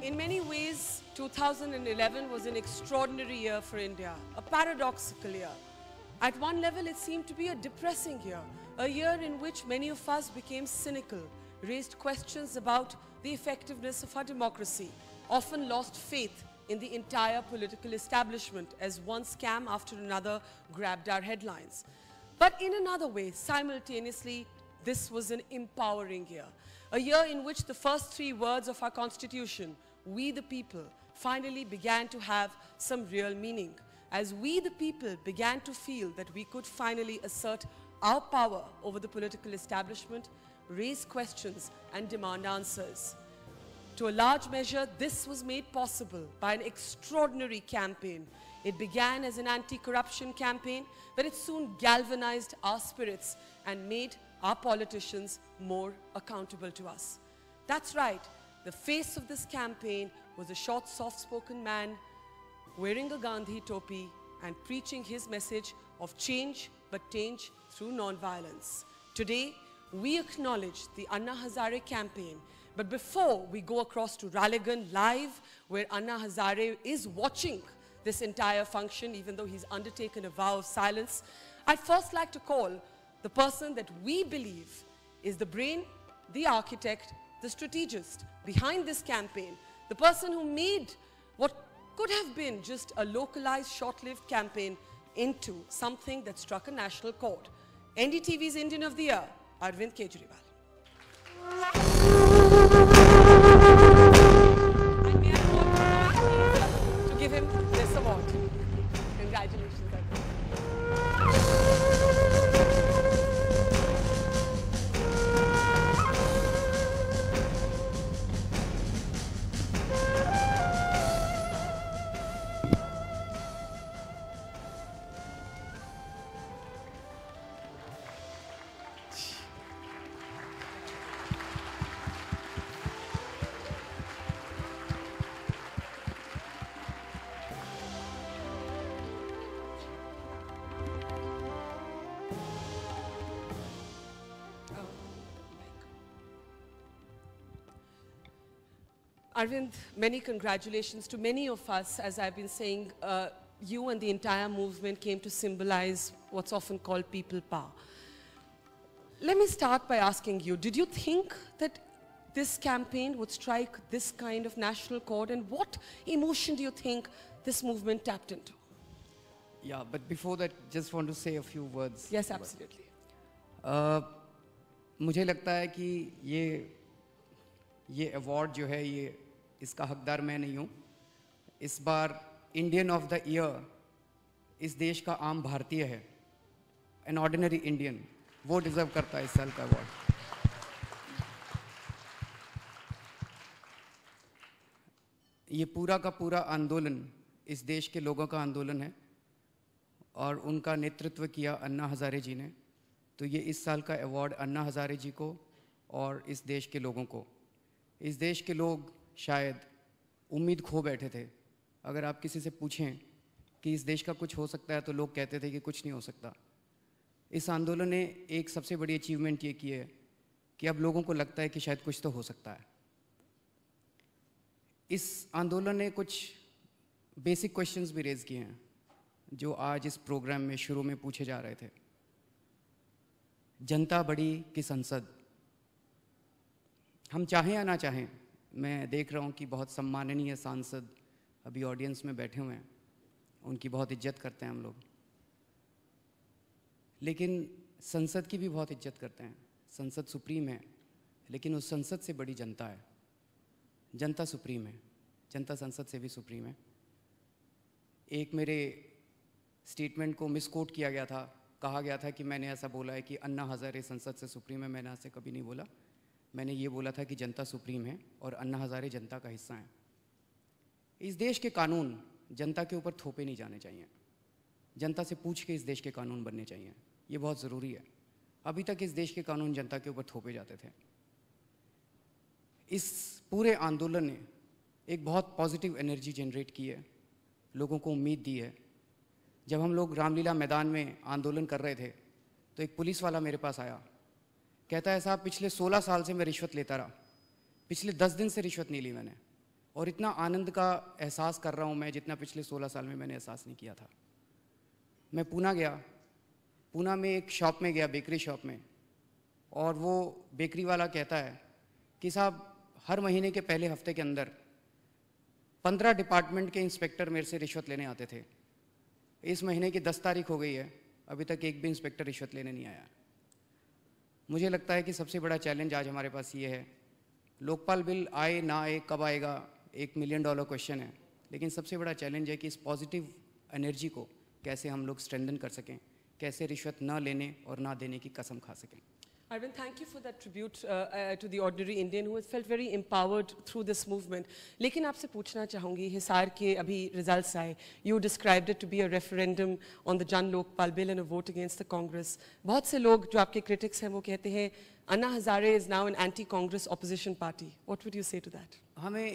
In many ways, 2011 was an extraordinary year for India, a paradoxical year. At one level, it seemed to be a depressing year, a year in which many of us became cynical, raised questions about the effectiveness of our democracy, often lost faith in the entire political establishment as one scam after another grabbed our headlines. But in another way, simultaneously, this was an empowering year, a year in which the first three words of our constitution, "We the people," finally began to have some real meaning, as we the people began to feel that we could finally assert our power over the political establishment, raise questions and demand answers. To a large measure, this was made possible by an extraordinary campaign. It began as an anti-corruption campaign, but it soon galvanized our spirits and made our politicians more accountable to us. That's right, the face of this campaign was a short, soft-spoken man wearing a Gandhi topi and preaching his message of change, but change through non-violence. Today, we acknowledge the Anna Hazare campaign, but before we go across to Raleigh live, where Anna Hazare is watching this entire function, even though he's undertaken a vow of silence, I'd first like to call the person that we believe is the brain, the architect, the strategist behind this campaign, the person who made what could have been just a localized, short-lived campaign into something that struck a national chord. NDTV's Indian of the Year, Arvind Kejriwal. And may I call to give him this award. Congratulations, Arvind. Arvind, many congratulations to many of us. As I've been saying, you and the entire movement came to symbolize what's often called people power. Let me start by asking you, did you think that this campaign would strike this kind of national chord, and what emotion do you think this movement tapped into? Yeah, but before that, just want to say a few words. Yes, absolutely. मुझे लगता है कि ये award जो है ये इसका हकदार मैं नहीं हूँ. इस बार इंडियन ऑफ द ईयर इस देश का आम भारतीय है, एन ऑर्डिनरी इंडियन, वो डिजर्व करता है इस साल का अवार्ड. ये पूरा का पूरा आंदोलन इस देश के लोगों का आंदोलन है और उनका नेतृत्व किया अन्ना हजारे जी ने. तो ये इस साल का अवार्ड अन्ना हजारे जी को और इस देश के लोगों को. इस देश के लोग शायद उम्मीद खो बैठे थे. अगर आप किसी से पूछें कि इस देश का कुछ हो सकता है तो लोग कहते थे कि कुछ नहीं हो सकता. इस आंदोलन ने एक सबसे बड़ी अचीवमेंट ये की है कि अब लोगों को लगता है कि शायद कुछ तो हो सकता है. इस आंदोलन ने कुछ बेसिक क्वेश्चंस भी रेज़ किए हैं जो आज इस प्रोग्राम में शुरू में पूछे जा रहे थे. जनता बड़ी कि संसद, हम चाहें या ना चाहें, मैं देख रहा हूँ कि बहुत सम्माननीय सांसद अभी ऑडियंस में बैठे हुए हैं, उनकी बहुत इज्जत करते हैं हम लोग, लेकिन संसद की भी बहुत इज्जत करते हैं. संसद सुप्रीम है, लेकिन उस संसद से बड़ी जनता है. जनता सुप्रीम है, जनता संसद से भी सुप्रीम है. एक मेरे स्टेटमेंट को मिसकोट किया गया था, कहा गया था कि मैंने ऐसा बोला है कि अन्ना हजारे संसद से सुप्रीम है. मैंने ऐसे कभी नहीं बोला. मैंने ये बोला था कि जनता सुप्रीम है और अन्ना हजारे जनता का हिस्सा हैं. इस देश के कानून जनता के ऊपर थोपे नहीं जाने चाहिए. जनता से पूछ के इस देश के कानून बनने चाहिए. ये बहुत ज़रूरी है. अभी तक इस देश के कानून जनता के ऊपर थोपे जाते थे. इस पूरे आंदोलन ने एक बहुत पॉजिटिव एनर्जी जनरेट की है, लोगों को उम्मीद दी है. जब हम लोग रामलीला मैदान में आंदोलन कर रहे थे तो एक पुलिस वाला मेरे पास आया, कहता है साहब पिछले 16 साल से मैं रिश्वत लेता रहा, पिछले 10 दिन से रिश्वत नहीं ली मैंने. और इतना आनंद का एहसास कर रहा हूँ मैं जितना पिछले 16 साल में मैंने एहसास नहीं किया था। मैं पूना गया, पूना में एक शॉप में गया, बेकरी शॉप में, और वो बेकरी वाला कहता है कि साहब हर महीने के पहले हफ्ते के अंदर 15 डिपार्टमेंट के इंस्पेक्टर मेरे से रिश्वत लेने आते थे। इस महीने की 10 तारीख हो गई है, अभी तक एक भी इंस्पेक्टर रिश्वत लेने नहीं आया। मुझे लगता है कि सबसे बड़ा चैलेंज आज हमारे पास ये है, लोकपाल बिल आए ना आए, कब आएगा, $1 मिलियन क्वेश्चन है, लेकिन सबसे बड़ा चैलेंज है कि इस पॉजिटिव एनर्जी को कैसे हम लोग स्ट्रेंथन कर सकें, कैसे रिश्वत ना लेने और ना देने की कसम खा सकें। Arvind, thank you for that tribute to the ordinary Indian who has felt very empowered through this movement. लेकिन आपसे पूछना चाहूँगी, हिसार के अभी results आए, you described it to be a referendum on the Jan Lokpal bill and a vote against the Congress. बहुत से लोग जो आपके critics हैं वो कहते हैं Anna Hazare is now an anti-Congress opposition party. What would you say to that? हमें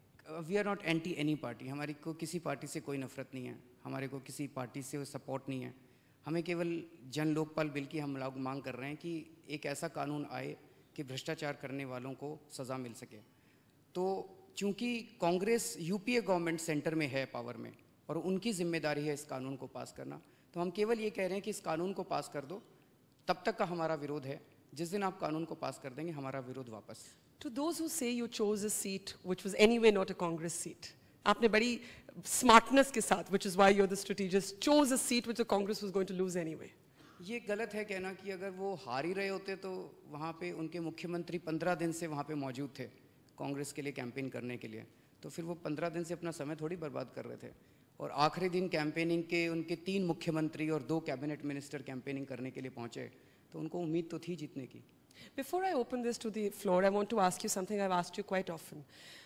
we are not anti any party, हमारी को किसी पार्टी से कोई नफरत नहीं है, हमारे को किसी पार्टी से सपोर्ट नहीं है। हमें केवल जन लोकपाल बिल की हम लोग मांग कर रहे हैं कि एक ऐसा कानून आए कि भ्रष्टाचार करने वालों को सज़ा मिल सके। तो चूंकि कांग्रेस यूपीए गवर्नमेंट सेंटर में है पावर में और उनकी जिम्मेदारी है इस कानून को पास करना, तो हम केवल ये कह रहे हैं कि इस कानून को पास कर दो, तब तक का हमारा विरोध है। जिस दिन आप कानून को पास कर देंगे हमारा विरोध वापस। To those who say you chose a seat which was anyway not a Congress seat, आपने बड़ी smartness के साथ, which is why you're the strategist, chose a seat which the Congress was going to lose anyway. ये गलत है कहना कि अगर वो हार ही रहे होते तो वहाँ पे उनके मुख्यमंत्री 15 दिन से वहाँ पे मौजूद थे कांग्रेस के लिए कैंपेन करने के लिए, तो फिर वो 15 दिन से अपना समय थोड़ी बर्बाद कर रहे थे। और आखिरी दिन कैंपेनिंग के उनके 3 मुख्यमंत्री और 2 कैबिनेट मिनिस्टर कैंपेनिंग करने के लिए पहुँचे, तो उनको उम्मीद तो थी जीतने की। Before I open this to the floor, I want to ask you something I've asked you quite often.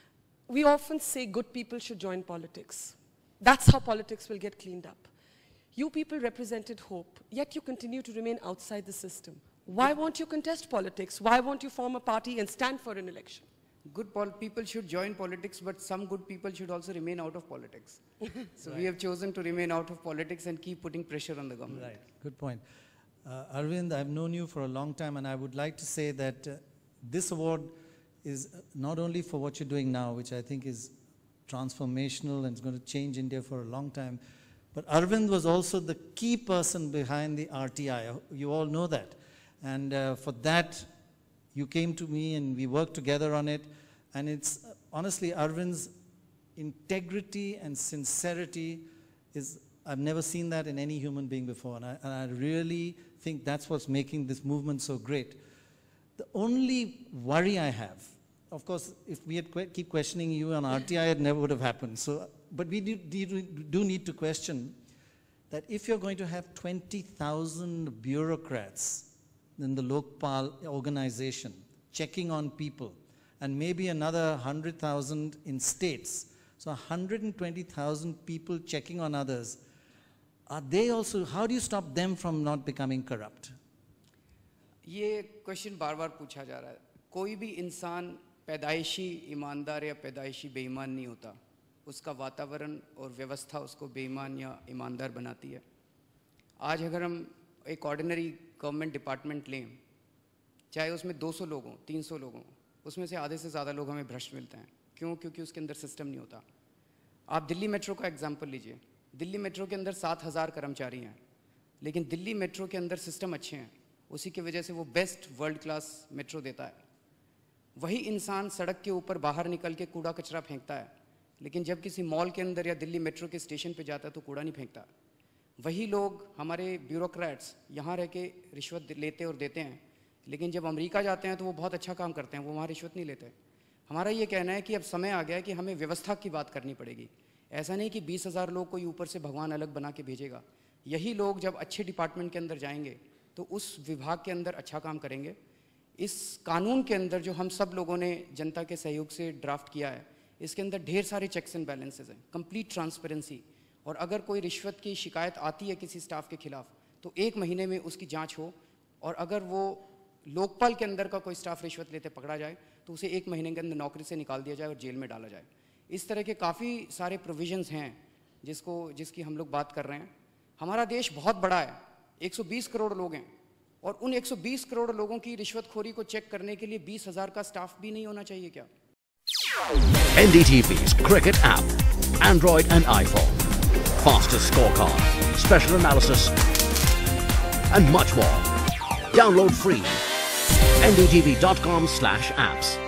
We often say good people should join politics. That's how politics will get cleaned up. You people represented hope, yet you continue to remain outside the system. Why won't you contest politics? Why won't you form a party and stand for an election? Good people should join politics, but some good people should also remain out of politics. So right. We have chosen to remain out of politics and keep putting pressure on the government. Right, good point. Arvind, I've known you for a long time, and I would like to say that this award is not only for what you're doing now, which I think is transformational and is going to change India for a long time, but Arvind was also the key person behind the RTI. You all know that. And for that, you came to me and we worked together on it. And it's honestly, Arvind's integrity and sincerity is, I've never seen that in any human being before. And I really think that's what's making this movement so great. The only worry I have, of course, if we had keep questioning you on RTI, it never would have happened. So, but we do need to question that if you're going to have 20,000 bureaucrats in the Lokpal organization checking on people, and maybe another 100,000 in states, so 120,000 people checking on others, are they also, how do you stop them from not becoming corrupt? ये question बार बार पूछा जा रहा है। कोई भी इंसान पैदाइशी ईमानदार या पैदाइशी बेईमान नहीं होता, उसका वातावरण और व्यवस्था उसको बेईमान या ईमानदार बनाती है। आज अगर हम एक ऑर्डिनरी गवर्नमेंट डिपार्टमेंट लें, चाहे उसमें 200 लोग हों, 300 लोग हों, उसमें से आधे से ज़्यादा लोग हमें भ्रष्ट मिलते हैं। क्यों? क्योंकि उसके अंदर सिस्टम नहीं होता। आप दिल्ली मेट्रो का एग्जाम्पल लीजिए। दिल्ली मेट्रो के अंदर 7,000 कर्मचारी हैं, लेकिन दिल्ली मेट्रो के अंदर सिस्टम अच्छे हैं, उसी की वजह से वो बेस्ट वर्ल्ड क्लास मेट्रो देता है। वही इंसान सड़क के ऊपर बाहर निकल के कूड़ा कचरा फेंकता है, लेकिन जब किसी मॉल के अंदर या दिल्ली मेट्रो के स्टेशन पे जाता है तो कूड़ा नहीं फेंकता। वही लोग हमारे ब्यूरोक्रेट्स यहाँ रह के रिश्वत लेते और देते हैं, लेकिन जब अमेरिका जाते हैं तो वो बहुत अच्छा काम करते हैं, वो वहाँ रिश्वत नहीं लेते। हमारा ये कहना है कि अब समय आ गया है कि हमें व्यवस्था की बात करनी पड़ेगी। ऐसा नहीं कि 20,000 लोग कोई ऊपर से भगवान अलग बना के भेजेगा। यही लोग जब अच्छे डिपार्टमेंट के अंदर जाएंगे तो उस विभाग के अंदर अच्छा काम करेंगे। इस कानून के अंदर जो हम सब लोगों ने जनता के सहयोग से ड्राफ्ट किया है, इसके अंदर ढेर सारे चेक्स एंड बैलेंसेस हैं, कंप्लीट ट्रांसपेरेंसी। और अगर कोई रिश्वत की शिकायत आती है किसी स्टाफ के खिलाफ तो 1 महीने में उसकी जांच हो, और अगर वो लोकपाल के अंदर का कोई स्टाफ रिश्वत लेते पकड़ा जाए तो उसे 1 महीने के अंदर नौकरी से निकाल दिया जाए और जेल में डाला जाए। इस तरह के काफ़ी सारे प्रोविजंस हैं जिसकी हम लोग बात कर रहे हैं। हमारा देश बहुत बड़ा है, 120 करोड़ लोग हैं, और उन 120 करोड़ लोगों की रिश्वतखोरी को चेक करने के लिए 20,000 का स्टाफ भी नहीं होना चाहिए क्या? NDTV's cricket app, Android and iPhone. Fastest scorecard, special analysis, and much more. Download free. ndtv.com/apps.